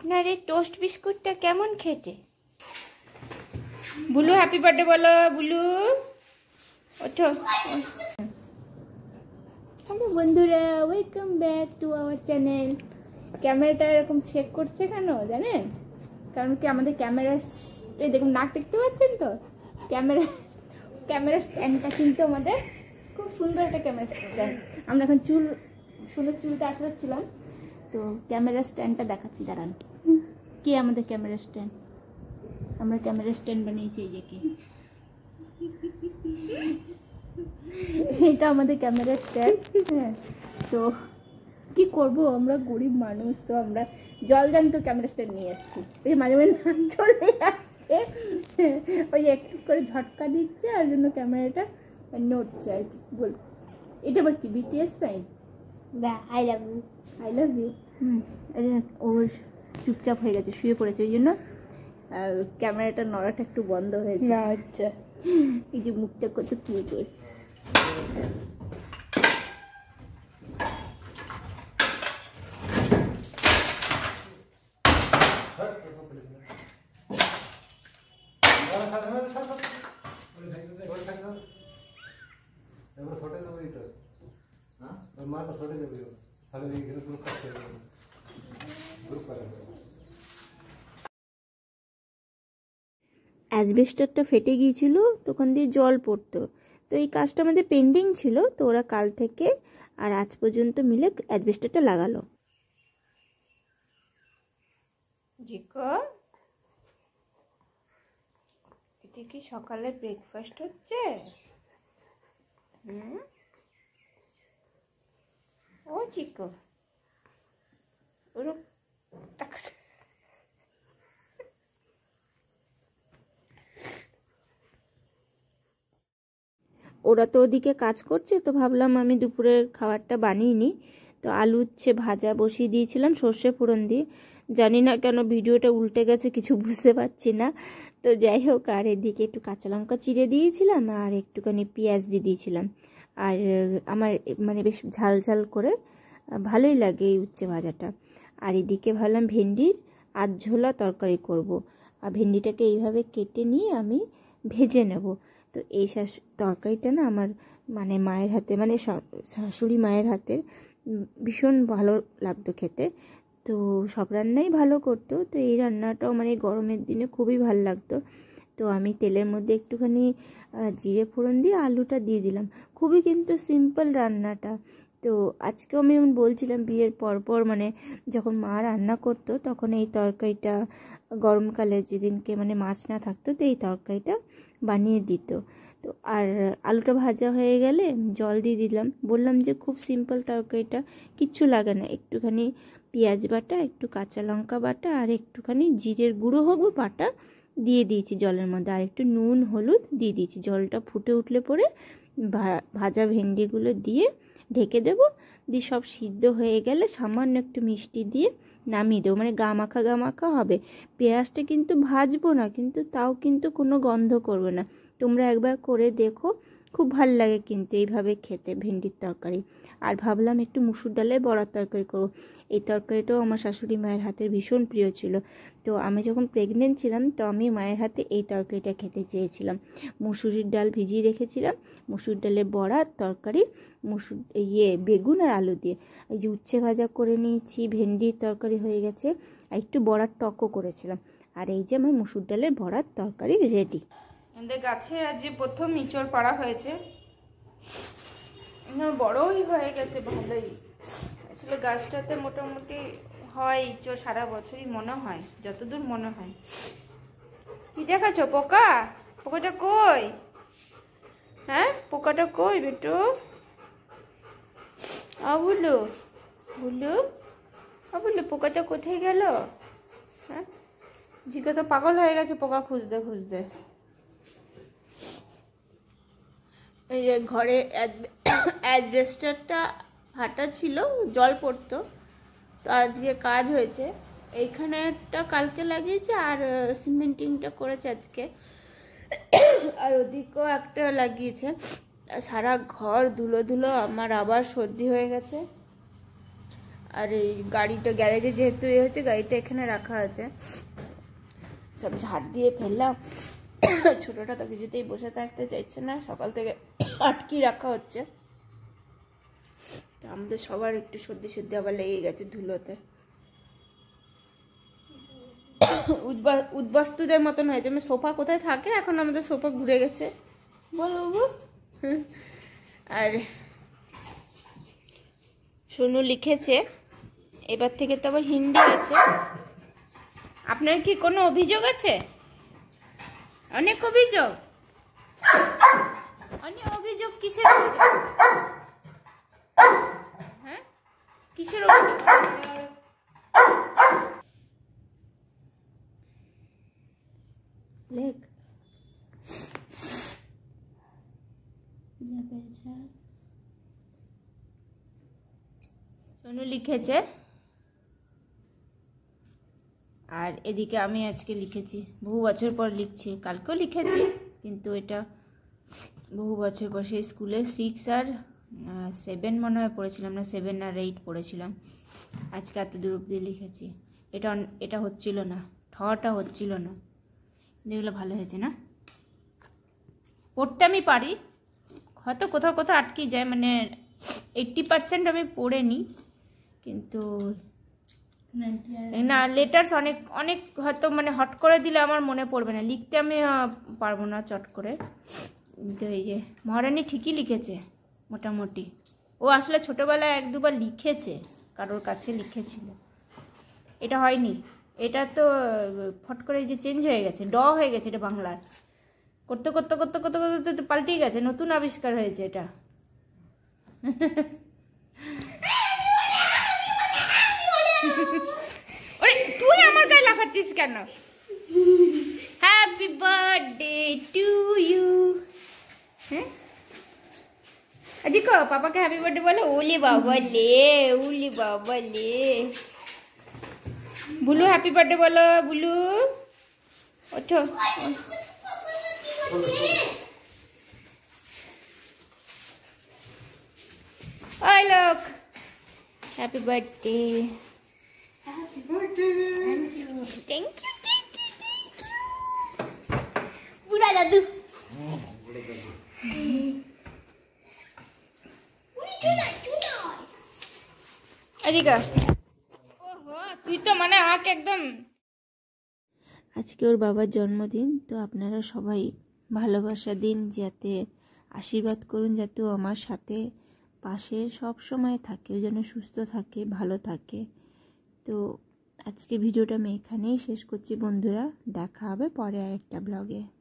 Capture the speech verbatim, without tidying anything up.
আপনার এই টোস্ট বিস্কুটটা কেমন খেতে? বুলু হ্যাপি বার্থডে বলো। বুলু ওঠো। হ্যালো বন্ধুরা, welcome back to our channel. ক্যামেরাটা এরকম শেক করছে কেন জানেন? কারণ কি আমাদের ক্যামেরা দেখুন, নাক দেখতে পাচ্ছেন তো? ক্যামেরা ক্যামেরা স্ট্যান্ডটা কিন্তু আমাদের খুব সুন্দর একটা ক্যামেরা স্ট্যান্ড। আমরা এখন চুল সুন্দর চুলটা আঁচড়াচ্ছিলাম, তো ক্যামেরা স্ট্যান্ডটা দেখাচ্ছি, দাঁড়ান। কি আমাদের ক্যামেরা স্ট্যান্ড? আমরা ক্যামেরা স্ট্যান্ড বানিয়েছি, এই যে কি, এটা আমাদের ক্যামেরা স্ট্যান্ড। হ্যাঁ, তো কি করব, আমরা গরিব মানুষ, তো আমরা জল জানতো ক্যামেরা স্ট্যান্ড নিয়ে আসছি। ওই মাঝে মাঝে নাক চলে আসছে, ওই একটু করে ঝটকা দিচ্ছে, আর জন্য ক্যামেরাটা নড়ছে আর কি। বল, এটা আবার কি BTS sign? I love you, I love you. হুম, ওর চুপচাপ হয়ে গেছে, শুয়ে পড়েছে, ওই জন্য ক্যামেরাটা নড়াটা একটু বন্ধ হয়েছে। আচ্ছা, এই যে মুখটা কত কিউট হয়। অ্যাসবেস্টারটা ফেটে গিয়েছিল, তখন দিয়ে জল পড়তো, তো এই কাজটা আমাদের পেন্ডিং ছিল, তো ওরা কাল থেকে আর আজ পর্যন্ত মিলে অ্যাসবেস্টারটা লাগালো। জিকো, এটা কি সকালে ব্রেকফাস্ট হচ্ছে? হুম, ও চিকো, ওরা ওরা তো ওদিকে কাজ করছে, তো ভাবলাম আমি দুপুরের খাবারটা বানিয়ে নিই। তো আলু উচ্ছে ভাজা বসিয়ে দিয়েছিলাম সর্ষে ফোড়ন দিয়ে। জানি না কেন ভিডিওটা উল্টে গেছে, কিছু বুঝতে পারছি না। তো যাই হোক, আর এদিকে একটু কাঁচা লঙ্কা চিড়ে দিয়েছিলাম, আর একটুখানি পেঁয়াজ দিয়ে দিয়েছিলাম। আর আমার মানে বেশ ঝাল ঝাল করে ভালোই লাগে এই উচ্ছে ভাজাটা। আর এদিকে ভাবলাম ভেন্ডির আধঝোলা তরকারি করব। আর ভেন্ডিটাকে এইভাবে কেটে নিয়ে আমি ভেজে নেব। তো এই তরকারিটা না আমার মানে মায়ের হাতে, মানে শাশুড়ি মায়ের হাতের ভীষণ ভালো লাগতো খেতে। তো সব রান্নাই ভালো করতো, তো এই রান্নাটাও মানে গরমের দিনে খুবই ভালো লাগতো। তো আমি তেলের মধ্যে একটুখানি জিরে ফোড়ন দিয়ে আলুটা দিয়ে দিলাম। খুবই কিন্তু সিম্পল রান্নাটা। তো আজকেও আমি বলছিলাম, বিয়ের পরপর মানে যখন মা রান্না করতো, তখন এই তরকারিটা গরমকালে যেদিনকে মানে মাছ না থাকতো, তো এই তরকারিটা বানিয়ে দিত। তো আর আলুটা ভাজা হয়ে গেলে জল দিয়ে দিলাম। বললাম যে খুব সিম্পল তরকারিটা, কিচ্ছু লাগে না, একটুখানি পেঁয়াজ বাটা, একটু কাঁচা লঙ্কা বাটা, আর একটুখানি জিরের গুঁড়ো হোক বাটা দিয়ে দিয়েছি জলের মধ্যে, আর একটু নুন হলুদ দিয়ে দিয়েছি। জলটা ফুটে উঠলে পরে ভাজা ভেন্ডিগুলো দিয়ে ঢেকে দেবো, দিয়ে সব সিদ্ধ হয়ে গেলে সামান্য একটু মিষ্টি দিয়ে নামিয়ে দেবো। মানে গা মাখা গা মাখা হবে। পেঁয়াজটা কিন্তু ভাজবো না, কিন্তু তাও কিন্তু কোনো গন্ধ করবে না। তোমরা একবার করে দেখো, খুব ভাল লাগে কিন্তু এইভাবে খেতে ভেন্ডির তরকারি। আর ভাবলাম একটু মুসুর ডালের বড়ার তরকারি করবো। এই তরকারিটাও আমার শাশুড়ি মায়ের হাতের ভীষণ প্রিয় ছিল। তো আমি যখন প্রেগনেন্ট ছিলাম, তো আমি মায়ের হাতে এই তরকারিটা খেতে চেয়েছিলাম। মুসুরির ডাল ভিজিয়ে রেখেছিলাম, মুসুর ডালের বড়ার তরকারি, মুসুর ইয়ে বেগুন আর আলু দিয়ে। এই যে উচ্ছে ভাজা করে নিয়েছি, ভেন্ডির তরকারি হয়ে গেছে, আর একটু বড়ার টকও করেছিলাম। আর এই যে আমার মুসুর ডালের বড়ার তরকারি রেডি। আমাদের গাছে আজ যে প্রথম ইঁচড় পাড়া হয়েছে, বড়ই হয়ে গেছে ভালোই। আসলে গাছটাতে মোটামুটি হয় ইঁচড় সারা বছরই মনে হয়, যতদূর মনে হয়। কি দেখাচ্ছ, পোকা? পোকাটা কই? হ্যাঁ, পোকাটা কই বেটু? আবুলু, বুলু, আবুলু, পোকাটা কোথায় গেল? হ্যাঁ, জিকা তো পাগল হয়ে গেছে পোকা খুঁজতে খুঁজতে। এই যে ঘরে অ্যাসবেস্টারটা ফাটা ছিল, জল পড়তো, তো আজকে কাজ হয়েছে। এইখানেটা কালকে লাগিয়েছে, আর সিমেন্টিংটা করেছে আজকে, আর ওদিকেও একটা লাগিয়েছে। সারা ঘর ধুলো ধুলো, আমার আবার সর্দি হয়ে গেছে। আর এই গাড়িটা গ্যারেজে যেহেতু এ হচ্ছে, গাড়িটা এখানে রাখা আছে, সব ঝাড় দিয়ে ফেললাম। ছোটটা তো কিছুতেই বসে থাকতে চাইছে না, সকাল থেকে আটকি রাখা হচ্ছে। তো আমাদের সবার একটু সর্দি সর্দি আবার লেগে গেছে ধুলোতে। উদ্বাস্তুদের মতন হয়েছে। আমি সোফা কোথায় থাকে, এখন আমাদের সোফা ঘুরে গেছে, বল বাবু। আর সোনু লিখেছে এবার থেকে তো আবার হিন্দি আছে। আপনার কি কোনো অভিযোগ আছে? অনেক অভিযোগ, অনেক অভিযোগ। কিসের অভিযোগ? হ্যাঁ, কিসের অভিযোগ? লেখ। সোনু লিখেছে, আর এদিকে আমি আজকে লিখেছি, বহু বছর পর লিখছি। কালকেও লিখেছি, কিন্তু এটা বহু বছর পর। সেই স্কুলে সিক্স আর সেভেন মনে হয় পড়েছিলাম, না সেভেন আর এইট পড়েছিলাম। আজকে এত দূর অব্দি লিখেছি। এটা এটা হচ্ছিল না, ঠটা হচ্ছিল না। এগুলো ভালো হয়েছে না? পড়তে আমি পারি, হয়তো কোথাও কোথাও আটকে যায়, মানে এইট্টি পার্সেন্ট আমি পড়ে নিই, কিন্তু না লেটার্স অনেক অনেক হয়তো মানে হট করে দিলে আমার মনে পড়বে না, লিখতে আমি পারবো না চট করে। কিন্তু এই যে মহারানী ঠিকই লিখেছে মোটামুটি। ও আসলে ছোটোবেলায় এক দুবার লিখেছে, কারোর কাছে লিখেছিল। এটা হয়নি, এটা তো ফট করে যে চেঞ্জ হয়ে গেছে, ড হয়ে গেছে এটা বাংলার। করতে করতে করতে করতে করতে পাল্টেই গেছে, নতুন আবিষ্কার হয়েছে এটা। ওরে তুই আমার গায়ে লাফাচ্ছিস কেন? Happy birthday to you. হ্যাঁ আজি কো পাপাকে হ্যাপি বার্থডে বলো। ওলে বাবা লে, ওলে বাবা লে। বুলু হ্যাপি বার্থডে বলো। বুলু ওঠো। ওই লোক happy birthday. Happy birthday. Thank you. Thank you. Thank you. Thank you. Buda dadu. Oh, buda dadu. Uni tuna tuna. Adika. ওহো তুই তো মানে আমাকে একদম। আজকে ওর বাবার জন্মদিন, তো আপনারা সবাই ভালোবাসা দিন, যাতে আশীর্বাদ করুন যাতে ও আমার সাথে পাশে সব সময় থাকে, ও যেন সুস্থ থাকে, ভালো থাকে। তো আজকে ভিডিওটা আমি এখানেই শেষ করছি বন্ধুরা, দেখা হবে পরে আরেকটা ব্লগে।